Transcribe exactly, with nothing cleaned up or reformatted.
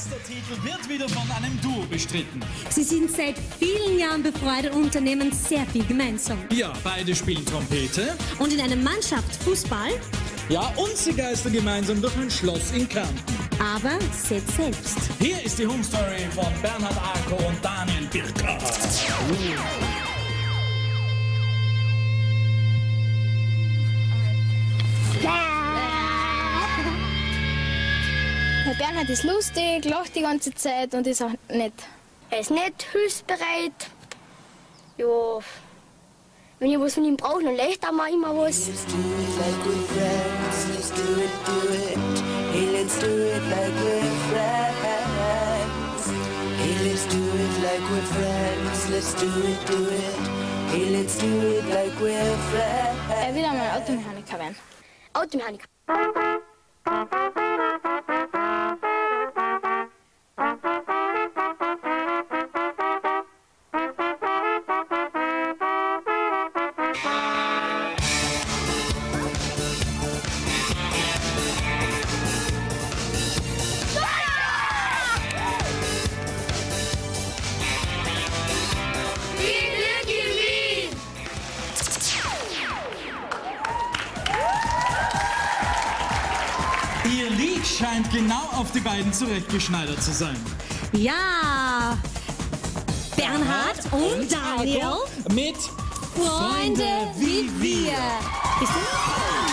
Sechster Titel wird wieder von einem Duo bestritten. Sie sind seit vielen Jahren befreundet und unternehmen sehr viel gemeinsam. Ja, beide spielen Trompete. Und in einer Mannschaft Fußball. Ja, und sie geistern gemeinsam durch ein Schloss in Kärnten. Aber seht selbst. Hier ist die Home Story von Bernhard Arko und Daniel Birka. Der Bernhard ist lustig, lacht die ganze Zeit und ist auch nett. Er ist nett, hilfsbereit. Ja, wenn ich was von ihm brauche, dann lächelt er mir immer was. Let's do it like we're friends. Let's do it, do it. Hey, let's do it like we're friends. Hey, let's do it like we're friends. Let's do it, do it. Hey, let's do it like we're friends. Er will einmal Automechaniker werden. Automechaniker. Ihr Lied scheint genau auf die beiden zurechtgeschneidert zu sein. Ja, Bernhard und Daniel mit Freunde wie wir. Bis dann.